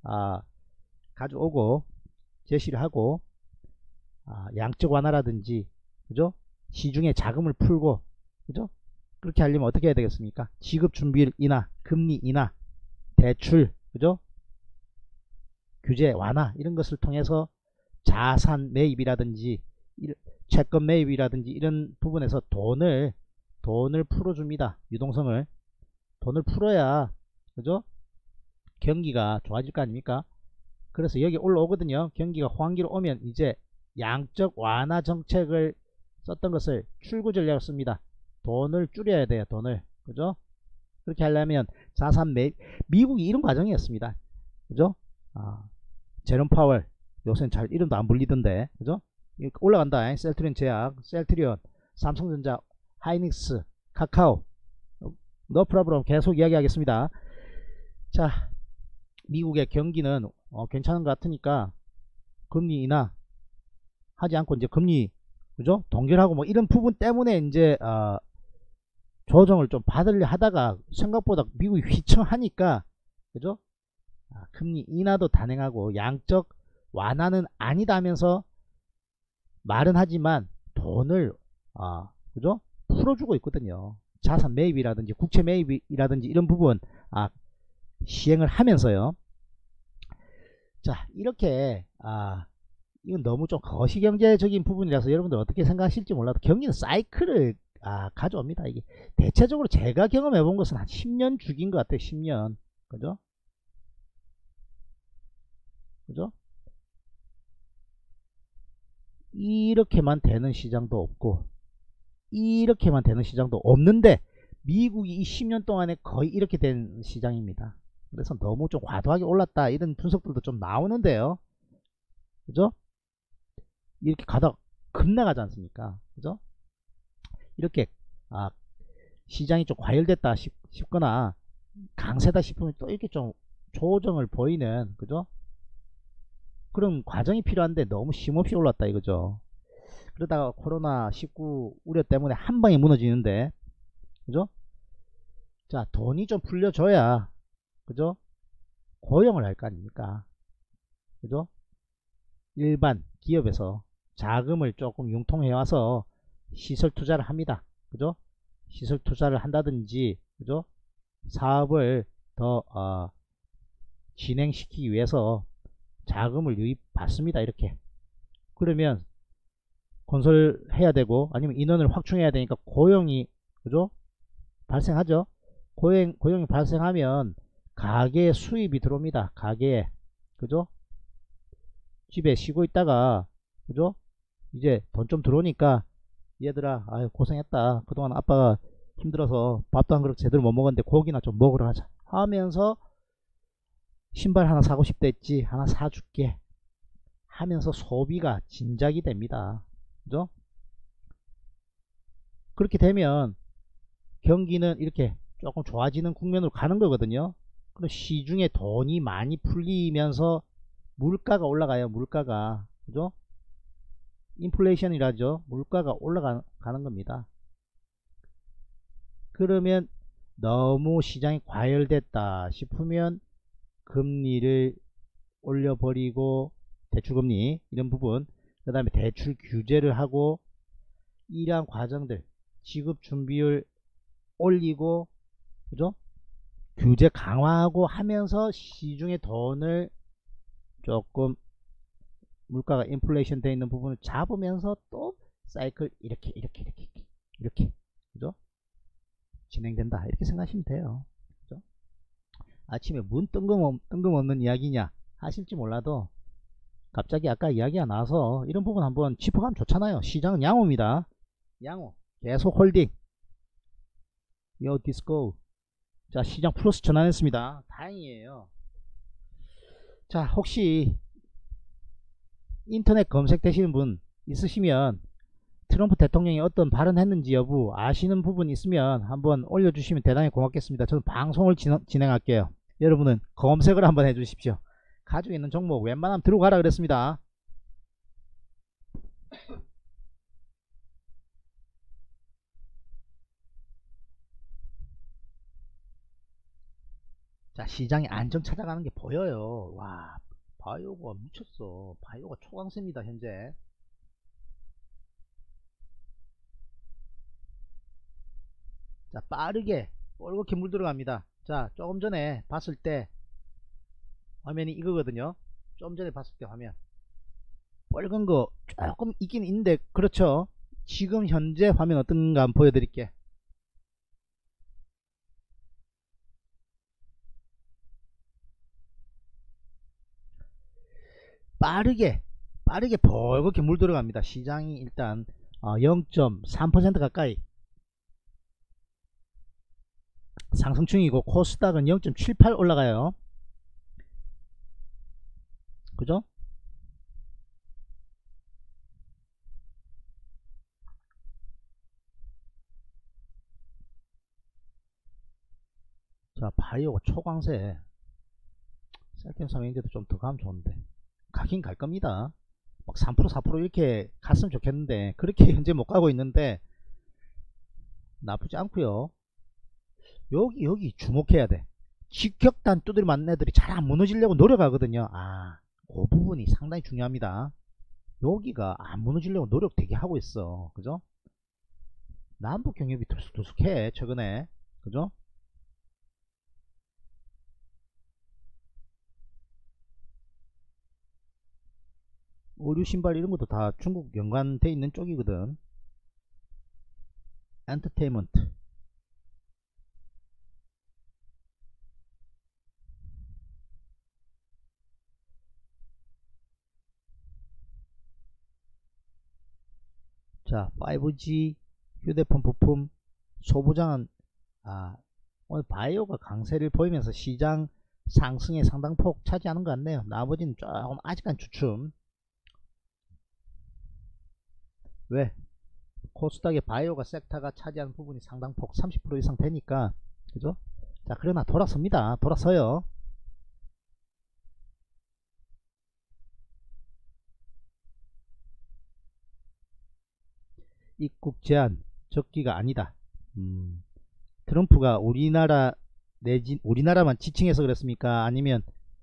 가져오고 제시를 하고 양적 완화라든지, 그죠? 시중에 자금을 풀고, 그죠? 그렇게 하려면 어떻게 해야 되겠습니까? 지급 준비율 인하, 금리 인하, 대출, 그죠? 규제 완화 이런 것을 통해서 자산 매입이라든지 채권 매입이라든지 이런 부분에서 돈을 풀어줍니다. 유동성을 돈을 풀어야, 그죠? 경기가 좋아질 거 아닙니까? 그래서 여기 올라오거든요. 경기가 호황기로 오면 이제 양적 완화 정책을 썼던 것을 출구 전략을 씁니다. 돈을 줄여야 돼요. 돈을, 그죠? 그렇게 하려면 자산 매입, 미국이 이런 과정이었습니다. 그죠? 제롬 파월, 요새는 잘 이름도 안 불리던데, 그죠? 올라간다. 셀트리온 제약, 셀트리온, 삼성전자, 하이닉스, 카카오, 노 프로블럼 계속 이야기하겠습니다. 자, 미국의 경기는 괜찮은 것 같으니까 금리 인하 하지 않고 이제 금리, 그죠? 동결하고 뭐 이런 부분 때문에 이제 조정을 좀 받으려 하다가 생각보다 미국이 휘청하니까, 그죠? 금리 인하도 단행하고 양적 완화는 아니다면서 말은 하지만 돈을 그죠? 풀어주고 있거든요. 자산 매입이라든지 국채 매입이라든지 이런 부분 시행을 하면서요. 자, 이렇게 이건 너무 좀 거시경제적인 부분이라서 여러분들 어떻게 생각하실지 몰라도 경기는 사이클을 가져옵니다. 이게 대체적으로 제가 경험해 본 것은 한 10년 주기인 것 같아요. 10년. 그죠? 그죠? 이렇게만 되는 시장도 없고 이렇게만 되는 시장도 없는데 미국이 이 10년 동안에 거의 이렇게 된 시장입니다. 그래서 너무 좀 과도하게 올랐다 이런 분석들도 좀 나오는데요. 그죠? 이렇게 가다 급나가지 않습니까? 그죠? 이렇게 시장이 좀 과열됐다 싶거나 강세다 싶으면 또 이렇게 좀 조정을 보이는, 그죠? 그런 과정이 필요한데 너무 쉼없이 올랐다 이거죠. 그러다가 코로나19 우려 때문에 한 방에 무너지는데, 그죠? 자, 돈이 좀 풀려줘야, 그죠? 고용을 할 거 아닙니까? 그죠? 일반 기업에서 자금을 조금 융통해 와서 시설 투자를 합니다. 그죠? 시설 투자를 한다든지, 그죠? 사업을 더 진행시키기 위해서 자금을 유입받습니다. 이렇게. 그러면 건설해야 되고 아니면 인원을 확충해야 되니까 고용이, 그죠? 발생하죠. 고용이 발생하면 가게에 수입이 들어옵니다. 가게에. 그죠? 집에 쉬고 있다가, 그죠? 이제 돈 좀 들어오니까, 얘들아, 아유, 고생했다. 그동안 아빠가 힘들어서 밥도 한 그릇 제대로 못 먹었는데 고기나 좀 먹으러 하자. 하면서, 신발 하나 사고 싶다 했지. 하나 사줄게. 하면서 소비가 진작이 됩니다. 그죠? 그렇게 되면, 경기는 이렇게 조금 좋아지는 국면으로 가는 거거든요. 그럼 시중에 돈이 많이 풀리면서 물가가 올라가요. 물가가. 그죠? 인플레이션이라죠. 물가가 올라가는 겁니다. 그러면 너무 시장이 과열됐다 싶으면 금리를 올려버리고, 대출금리 이런 부분, 그 다음에 대출 규제를 하고, 이러한 과정들, 지급준비율 올리고, 그죠? 규제 강화하고 하면서 시중의 돈을 조금, 물가가 인플레이션 되어 있는 부분을 잡으면서 또 사이클 이렇게 그죠? 진행된다, 이렇게 생각하시면 돼요. 그죠? 아침에 뭔 뜬금없는 이야기냐 하실지 몰라도, 갑자기 아까 이야기가 나와서 이런 부분 한번 짚어가면 좋잖아요. 시장은 양호입니다. 양호. 계속 홀딩. 요 디스코. 자, 시장 플러스 전환했습니다. 다행이에요. 자, 혹시 인터넷 검색되시는 분 있으시면 트럼프 대통령이 어떤 발언했는지 여부 아시는 부분 있으면 한번 올려주시면 대단히 고맙겠습니다. 저는 방송을 진행할게요. 여러분은 검색을 한번 해주십시오. 가지고 있는 종목 웬만하면 들고 가라 그랬습니다. 자, 시장이 안정 찾아가는 게 보여요. 와, 바이오가 미쳤어. 바이오가 초강세입니다 현재. 자, 빠르게 뻘겋게 물 들어갑니다. 자, 조금 전에 봤을 때 화면이 이거거든요. 좀 전에 봤을 때 화면 빨간 거 조금 있긴 있는데, 그렇죠. 지금 현재 화면 어떤가 한번 보여드릴게. 빠르게 벌겋게 물 들어갑니다. 시장이 일단 0.3% 가까이 상승 중이고, 코스닥은 0.78 올라가요. 그죠? 자, 바이오가 초강세. 셀템 삼행제도 좀 더 가면 좋은데, 가긴 갈 겁니다. 막 3% 4% 이렇게 갔으면 좋겠는데, 그렇게 현재 못 가고 있는데 나쁘지 않고요. 여기 주목해야 돼. 직격단 두드려 맞는 애들이 잘 안 무너지려고 노력하거든요. 그 부분이 상당히 중요합니다. 여기가 안 무너지려고 노력 되게 하고 있어. 그죠? 남북 경협이 들쑥들쑥해 최근에. 그죠? 의류 신발 이런 것도 다 중국 연관돼 있는 쪽이거든. 엔터테인먼트. 자, 5G 휴대폰 부품 소부장은 오늘 바이오가 강세를 보이면서 시장 상승의 상당폭 차지하는 것 같네요. 나머지는 조금 아직은 주춤. 왜? 코스닥의 바이오가 섹터가 차지하는 부분이 상당폭 30% 이상 되니까. 그죠? 자, 그러나 돌아섭니다. 돌아서요. 입국 제한 적기가 아니다. 트럼프가 우리나라만 지칭해서 그랬습니까? 아니면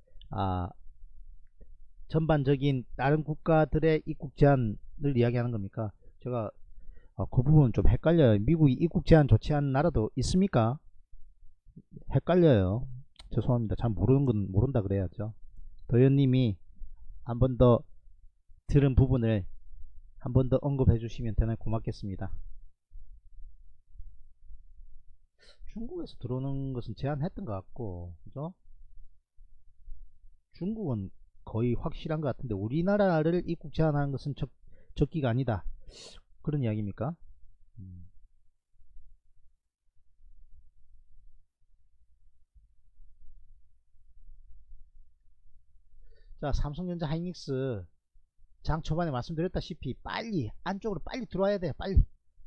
전반적인 다른 국가들의 입국 제한을 이야기하는 겁니까? 제가 그 부분 좀 헷갈려요. 미국이 입국 제한 조치하는 나라도 있습니까? 헷갈려요. 죄송합니다. 잘 모르는 건 모른다 그래야죠. 도현님이 한 번 더 들은 부분을 한 번 더 언급해 주시면 대단히 고맙겠습니다. 중국에서 들어오는 것은 제한했던 것 같고, 그죠? 중국은 거의 확실한 것 같은데 우리나라를 입국 제한하는 것은 적기가 아니다, 그런 이야기입니까? 자, 삼성전자 하이닉스 장 초반에 말씀드렸다시피 빨리 안쪽으로 빨리 들어와야 돼요. 빨리.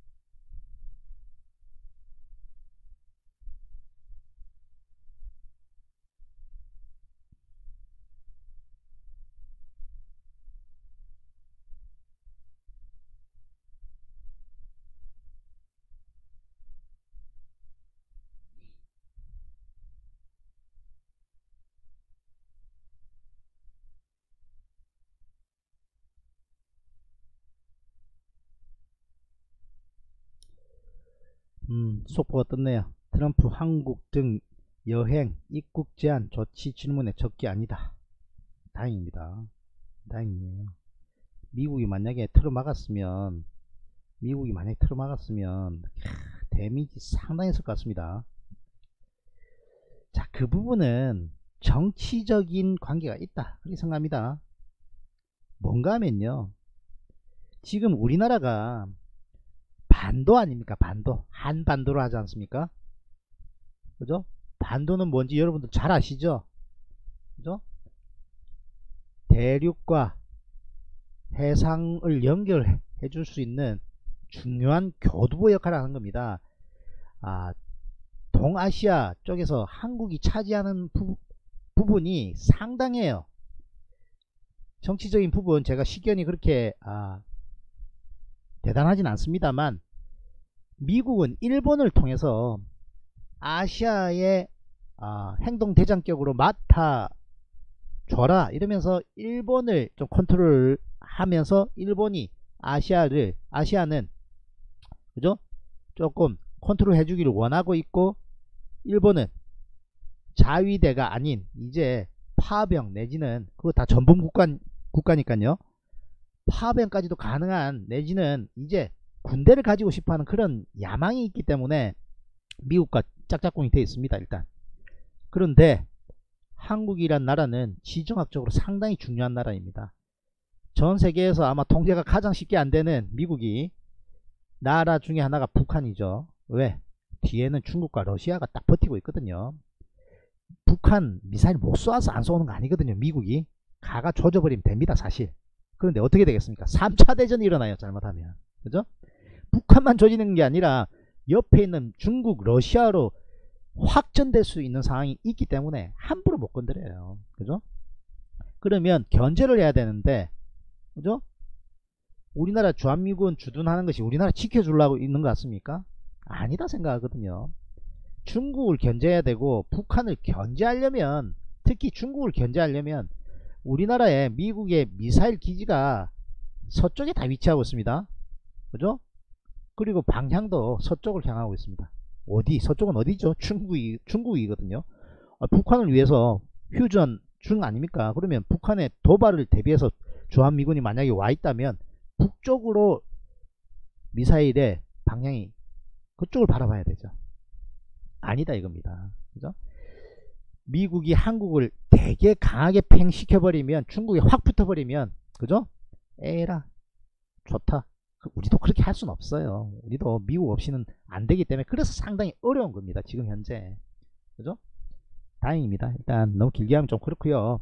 속보가 떴네요. 트럼프 한국 등 여행 입국 제한 조치 질문에 적기 아니다. 다행입니다. 다행이에요. 미국이 만약에 틀어막았으면 데미지 상당했을 것 같습니다. 자, 그 부분은 정치적인 관계가 있다, 그렇게 생각합니다. 뭔가 하면요, 지금 우리나라가 반도 아닙니까? 반도. 한반도로 하지 않습니까? 그죠? 반도는 뭔지 여러분들 잘 아시죠? 그죠? 대륙과 해상을 연결해 줄 수 있는 중요한 교두보 역할을 하는 겁니다. 동아시아 쪽에서 한국이 차지하는 부분이 상당해요. 정치적인 부분 제가 식견이 그렇게 대단하진 않습니다만, 미국은 일본을 통해서 아시아의 행동대장격으로 맡아줘라 이러면서 일본을 좀 컨트롤 하면서, 일본이 아시아는 그죠? 조금 컨트롤 해주기를 원하고 있고, 일본은 자위대가 아닌 이제 파병 내지는 그거 다 전범 국가니까요. 파병까지도 가능한, 내지는 이제 군대를 가지고 싶어하는 그런 야망이 있기 때문에 미국과 짝짝꿍이 되어 있습니다. 일단. 그런데 한국이란 나라는 지정학적으로 상당히 중요한 나라입니다. 전 세계에서 아마 통제가 가장 쉽게 안 되는 미국이 나라 중에 하나가 북한이죠. 왜? 뒤에는 중국과 러시아가 딱 버티고 있거든요. 북한 미사일 못 쏘아서 안 쏘는 거 아니거든요. 미국이 가가 조져버리면 됩니다, 사실. 그런데 어떻게 되겠습니까? 3차 대전이 일어나요, 잘못하면. 그죠? 북한만 조지는 게 아니라 옆에 있는 중국, 러시아로 확전될 수 있는 상황이 있기 때문에 함부로 못 건드려요. 그죠? 그러면 견제를 해야 되는데, 그죠? 우리나라 주한미군 주둔하는 것이 우리나라 지켜주려고 있는 것 같습니까? 아니다 생각하거든요. 중국을 견제해야 되고, 북한을 견제하려면, 특히 중국을 견제하려면 우리나라에 미국의 미사일 기지가 서쪽에 다 위치하고 있습니다. 그죠? 그리고 방향도 서쪽을 향하고 있습니다. 어디? 서쪽은 어디죠? 중국이거든요. 북한을 위해서 휴전 중 아닙니까? 그러면 북한의 도발을 대비해서 주한미군이 만약에 와 있다면 북쪽으로 미사일의 방향이 그쪽을 바라봐야 되죠. 아니다 이겁니다. 그죠? 미국이 한국을 되게 강하게 팽시켜버리면, 중국에 확 붙어버리면, 그죠? 에라, 좋다. 우리도 그렇게 할 수는 없어요. 우리도 미국 없이는 안 되기 때문에, 그래서 상당히 어려운 겁니다, 지금 현재. 그죠? 다행입니다. 일단 너무 길게 하면 좀 그렇고요.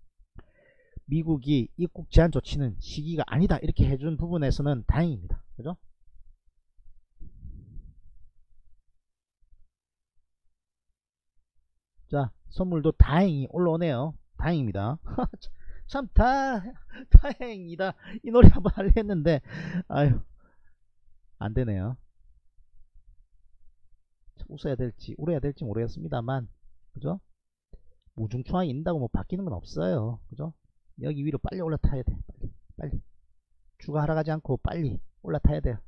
미국이 입국 제한 조치는 시기가 아니다 이렇게 해준 부분에서는 다행입니다. 그죠? 자, 선물도 다행히 올라오네요. 다행입니다. 참 다행이다 이 노래 한번 하려 했는데 아유, 안되네요. 웃어야 될지 울어야 될지 모르겠습니다만, 그죠? 무중충하게 있는다고 뭐 바뀌는 건 없어요. 그죠? 여기 위로 빨리 올라타야 돼. 빨리 추가하러 가지 않고 빨리 올라타야 돼요.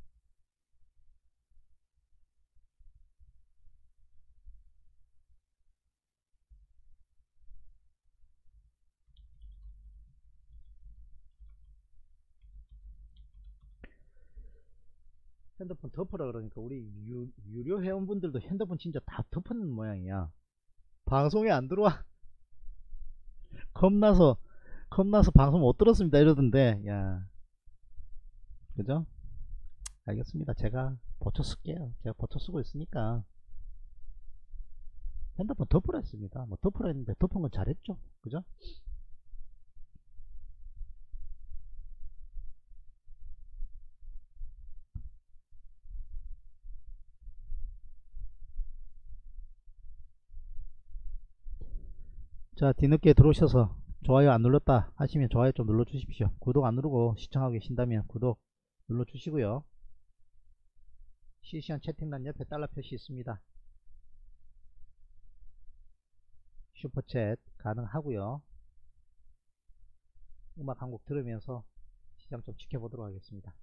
핸드폰 덮으라 그러니까 우리 유료 회원분들도 핸드폰 진짜 다 덮는 모양이야. 방송에 안 들어와. 겁나서 방송 못 들었습니다 이러던데. 야, 그죠? 알겠습니다. 제가 버쳐 쓸게요. 제가 버쳐 쓰고 있으니까 핸드폰 덮으라 했습니다. 뭐 덮으라 했는데 덮은 건 잘했죠. 그죠? 자, 뒤늦게 들어오셔서 좋아요 안 눌렀다 하시면 좋아요 좀 눌러 주십시오. 구독 안 누르고 시청하고 계신다면 구독 눌러 주시고요. 실시간 채팅란 옆에 달러 표시 있습니다. 슈퍼챗 가능하고요. 음악 한 곡 들으면서 시장 좀 지켜보도록 하겠습니다.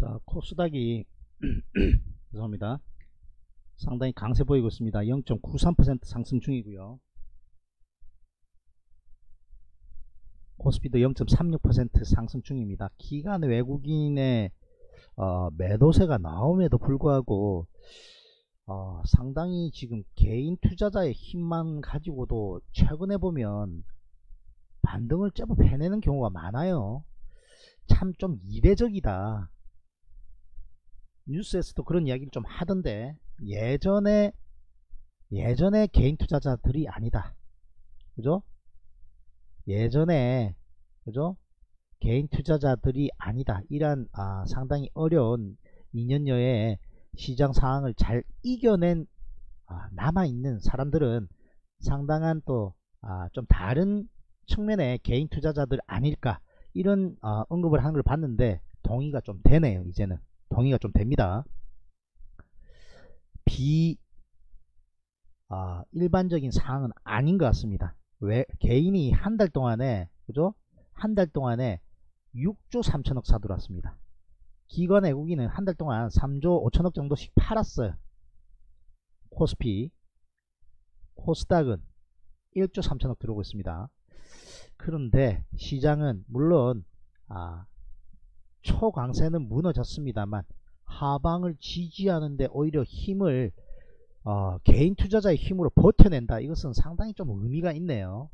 자, 코스닥이 죄송합니다. 상당히 강세 보이고 있습니다. 0.93% 상승 중이고요. 코스피도 0.36% 상승 중입니다. 기관 외국인의 매도세가 나옴에도 불구하고 상당히 지금 개인 투자자의 힘만 가지고도 최근에 보면 반등을 제법 해내는 경우가 많아요. 참 좀 이례적이다. 뉴스에서도 그런 이야기를 좀 하던데 예전에 개인 투자자들이 아니다. 그죠? 예전에 그죠? 개인 투자자들이 아니다. 이러한 상당히 어려운 2년여의 시장 상황을 잘 이겨낸 남아있는 사람들은 상당한 또 좀 다른 측면의 개인 투자자들 아닐까 이런 언급을 하는 걸 봤는데 동의가 좀 되네요. 이제는 동의가 좀 됩니다. 일반적인 상황은 아닌 것 같습니다. 왜 개인이 한 달 동안에 그죠? 한 달 동안에 6조 3천억 사 들어왔습니다. 기관 외국인은 한 달 동안 3조 5천억 정도씩 팔았어요. 코스피, 코스닥은 1조 3천억 들어오고 있습니다. 그런데 시장은 물론 초강세는 무너졌습니다만 하방을 지지하는데 오히려 힘을 개인 투자자의 힘으로 버텨낸다. 이것은 상당히 좀 의미가 있네요.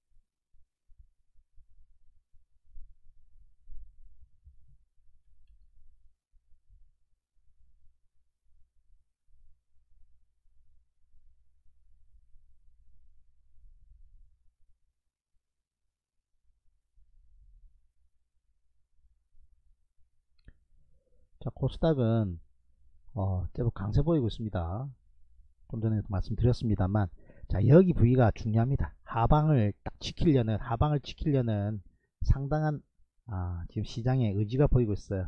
자, 코스닥은 제법 강세 보이고 있습니다. 좀 전에도 말씀드렸습니다만 자, 여기 부위가 중요합니다. 하방을 지키려는 상당한 지금 시장의 의지가 보이고 있어요.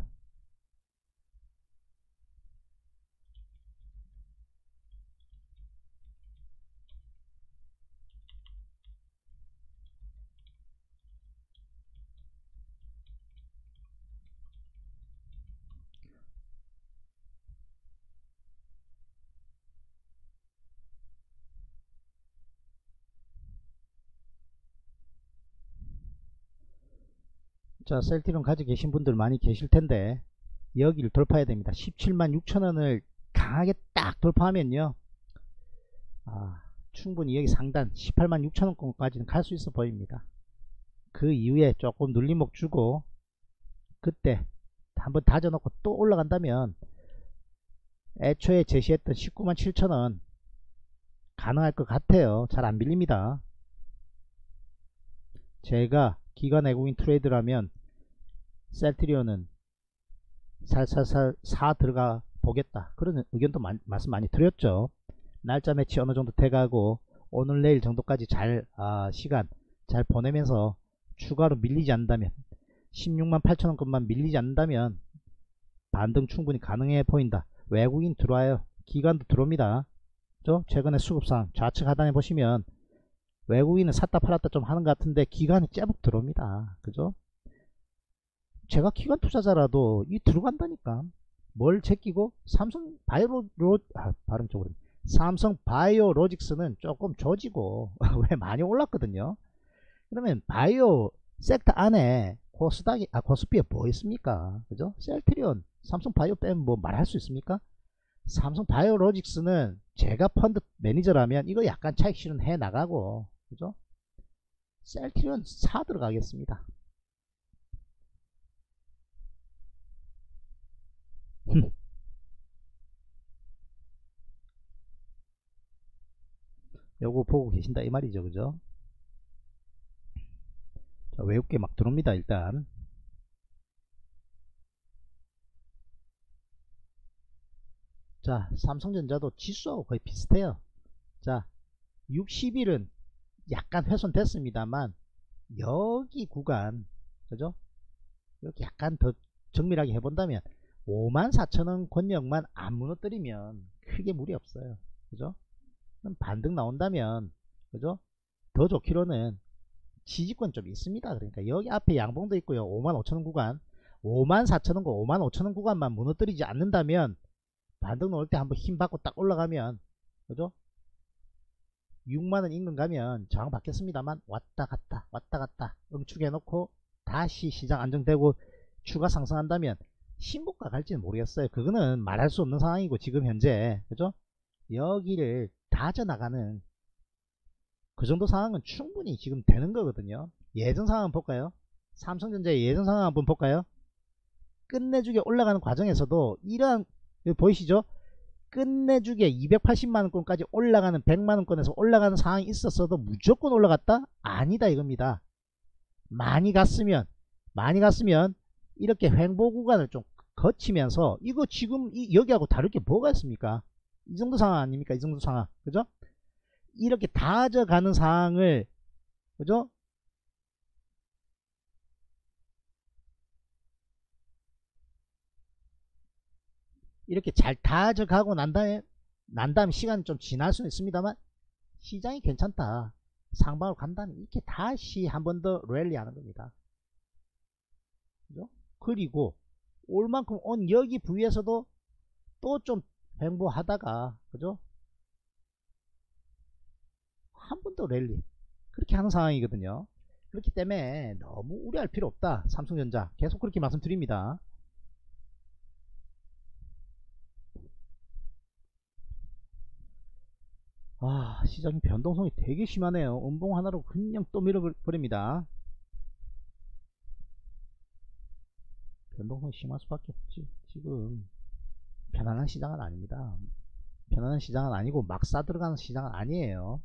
자, 셀트리온 가지고 계신 분들 많이 계실 텐데 여기를 돌파해야 됩니다. 17만 6천원을 강하게 딱 돌파하면요 충분히 여기 상단 18만 6천원권까지는 갈 수 있어 보입니다. 그 이후에 조금 눌림목 주고 그때 한번 다져놓고 또 올라간다면 애초에 제시했던 19만 7천원 가능할 것 같아요. 잘 안 밀립니다. 제가 기관 외국인 트레이드라면 셀트리온은 살살살 사 들어가 보겠다 그런 의견도 말씀 많이 드렸죠. 날짜 매치 어느 정도 돼가고 오늘 내일 정도까지 잘 시간 잘 보내면서 추가로 밀리지 않는다면 16만 8천원권만 밀리지 않는다면 반등 충분히 가능해 보인다. 외국인 들어와요. 기관도 들어옵니다. 최근에 수급상 좌측 하단에 보시면 외국인은 샀다 팔았다 좀 하는 것 같은데 기관이 제법 들어옵니다. 그죠? 제가 기관 투자자라도 이 들어간다니까. 뭘 제끼고 삼성 바이오로직스는 조금 조지고 왜 많이 올랐거든요. 그러면 바이오 섹터 안에 코스피에 뭐 있습니까? 그죠? 셀트리온, 삼성 바이오 빼면 뭐 말할 수 있습니까? 삼성 바이오로직스는 제가 펀드 매니저라면 이거 약간 차익 실현 나가고 그죠? 셀트리온 사 들어가겠습니다. 요거 보고 계신다 이 말이죠. 그죠? 자, 외국계 막 들어옵니다. 일단 자, 삼성전자도 지수하고 거의 비슷해요. 자, 60일은 약간 훼손됐습니다만 여기 구간 그죠? 여기 약간 더 정밀하게 해본다면 54,000원 권역만 안 무너뜨리면 크게 무리 없어요. 그죠? 그럼 반등 나온다면 그죠? 더 좋기로는 지지권 좀 있습니다. 그러니까 여기 앞에 양봉도 있고요. 55,000원 구간 54,000원과 55,000원 구간만 무너뜨리지 않는다면 반등 나올 때 한번 힘 받고 딱 올라가면, 그죠? 6만원 인근 가면 저항 받겠습니다만 왔다 갔다 응축해 놓고 다시 시장 안정되고 추가 상승한다면 신고가 갈지는 모르겠어요. 그거는 말할 수 없는 상황이고 지금 현재, 그죠? 여기를 다져나가는 그 정도 상황은 충분히 지금 되는 거거든요. 예전 상황 볼까요? 삼성전자의 예전 상황 한번 볼까요? 끝내주게 올라가는 과정에서도 이러한, 보이시죠? 끝내주게 280만원권까지 올라가는 100만원권에서 올라가는 상황이 있었어도 무조건 올라갔다? 아니다 이겁니다. 많이 갔으면 이렇게 횡보 구간을 좀 거치면서, 이거 지금 여기하고 다를 게 뭐가 있습니까? 이 정도 상황 아닙니까? 이 정도 상황, 그죠? 이렇게 다져가는 상황을, 그죠? 이렇게 잘 다져가고 난 다음에 시간이 좀 지날 수는 있습니다만 시장이 괜찮다, 상방으로 간다면 이렇게 다시 한 번 더 랠리 하는 겁니다. 그죠? 그리고 올 만큼 온 여기 부위에서도 또 좀 횡보하다가, 그죠? 한 번 더 랠리, 그렇게 하는 상황이거든요. 그렇기 때문에 너무 우려할 필요 없다. 삼성전자 계속 그렇게 말씀드립니다. 시장이 변동성이 되게 심하네요. 음봉 하나로 그냥 또 밀어버립니다. 변동성이 심할 수밖에 없지. 지금 편안한 시장은 아닙니다. 편안한 시장은 아니고 막 싸들어가는 시장은 아니에요.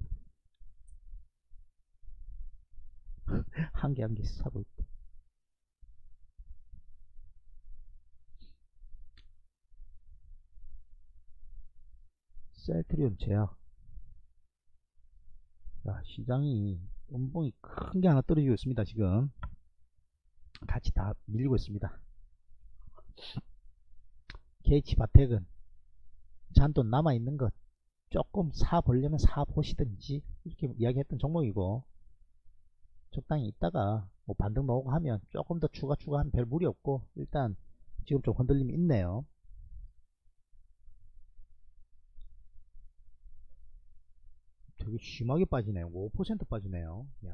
한 개 한 개씩 사고 있다. 셀트리온 제약. 자, 시장이 음봉이 큰 게 하나 떨어지고 있습니다. 지금 같이 다 밀리고 있습니다. KH바텍은 잔돈 남아있는 것 조금 사보려면 사보시든지 이렇게 이야기했던 종목이고, 적당히 있다가 뭐 반등 나오고 하면 조금 더 추가하면 별 무리 없고, 일단 지금 좀 흔들림이 있네요. 되게 심하게 빠지네요. 5% 빠지네요. 야.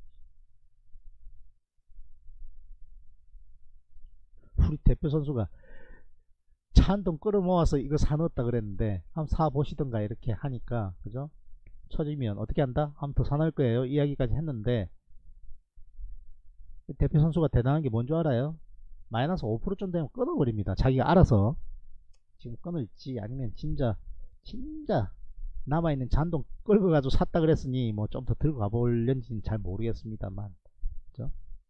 우리 대표 선수가 차 한 돈 끌어모아서 이거 사놓았다 그랬는데 한번 사보시던가 이렇게 하니까, 그죠? 처지면 어떻게 한다? 한번 더 사놓을 거예요 이야기까지 했는데, 대표 선수가 대단한 게 뭔 줄 알아요? 마이너스 5%쯤 되면 끊어버립니다. 자기가 알아서. 지금 끊을지 아니면 진짜 남아있는 잔돈 끌고 가지고 샀다 그랬으니 뭐 좀 더 들고 가볼는지는 잘 모르겠습니다만, 그죠?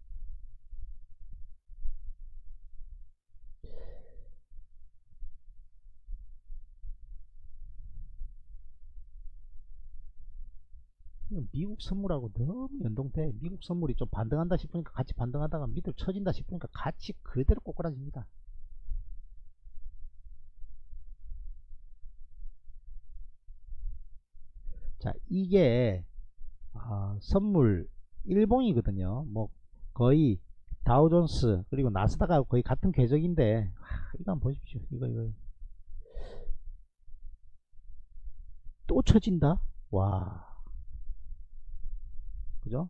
미국 선물하고 너무 연동돼. 미국 선물이 좀 반등한다 싶으니까 같이 반등하다가 밑으로 쳐진다 싶으니까 같이 그대로 꼬꾸라집니다. 자, 이게 선물 일봉이거든요. 뭐 거의 다우존스 그리고 나스닥하고 거의 같은 궤적인데, 이거 한번 보십시오. 이거 또 쳐진다. 와, 그죠?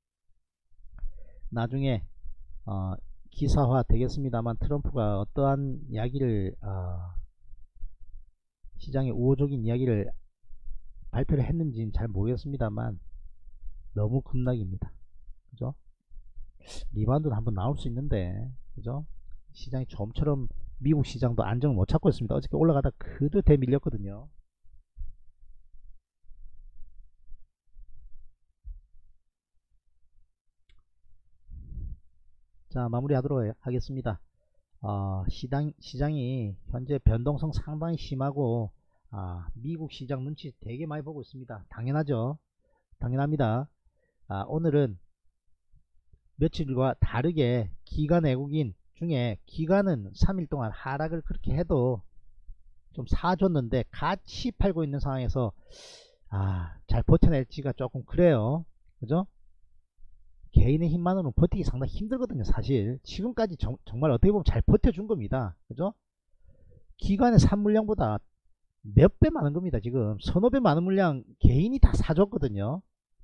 나중에 기사화 되겠습니다만 트럼프가 어떠한 이야기를, 시장의 우호적인 이야기를 발표를 했는지는 잘 모르겠습니다만 너무 급락입니다. 그죠? 리바운드는 한번 나올 수 있는데, 그죠? 시장이 좀처럼 미국 시장도 안정을 못 찾고 있습니다. 어저께 올라가다 그대로 대밀렸거든요. 자, 마무리하도록 하겠습니다. 시장이 현재 변동성 상당히 심하고, 미국 시장 눈치 되게 많이 보고 있습니다. 당연하죠. 당연합니다. 오늘은 며칠과 다르게 기관 외국인 중에, 기관은 3일 동안 하락을 그렇게 해도 좀 사줬는데 같이 팔고 있는 상황에서 잘 버텨낼지가 조금 그래요. 그죠? 개인의 힘만으로는 버티기 상당히 힘들거든요. 사실 지금까지 정말 어떻게 보면 잘 버텨준 겁니다. 그죠? 기관의 산 물량보다 몇 배 많은 겁니다. 지금 서너 배 많은 물량 개인이 다 사줬거든요.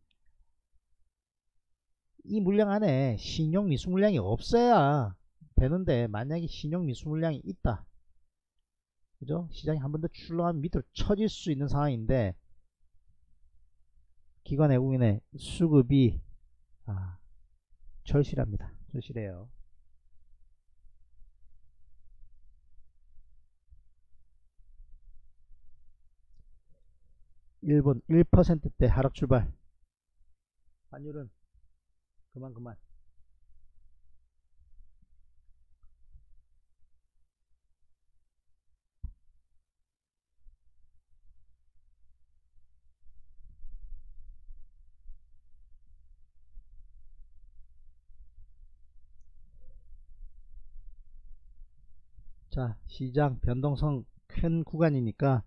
이 물량 안에 신용 미수 물량이 없어야 되는데, 만약에 신용 미수 물량이 있다, 그죠? 시장이 한 번 더 출렁하면 밑으로 쳐질 수 있는 상황인데, 기관 외국인의 수급이 절실합니다. 절실해요. 일본 1%대 하락 출발. 환율은 그만. 자, 시장 변동성 큰 구간이니까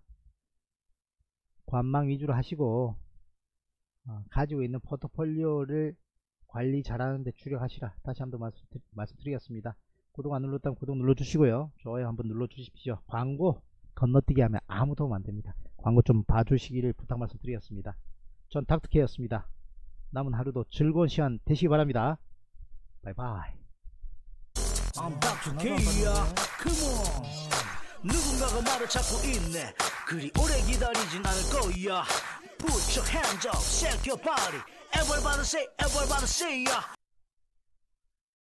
관망 위주로 하시고, 가지고 있는 포트폴리오를 관리 잘하는데 주력하시라. 다시 한번 말씀드리겠습니다. 구독 안 눌렀다면 구독 눌러주시고요. 좋아요 한번 눌러주십시오. 광고 건너뛰기 하면 아무 도움 안됩니다. 광고 좀 봐주시기를 부탁 말씀드리겠습니다. 전 닥터케였습니다. 남은 하루도 즐거운 시간 되시기 바랍니다. 바이바이. I'm Dr. K야. Come on. 누군가가 나를 찾고 있네. 그리 오래 기다리진 않을 거야. Put your hands up, shake your body. Everybody say, everybody say, yeah.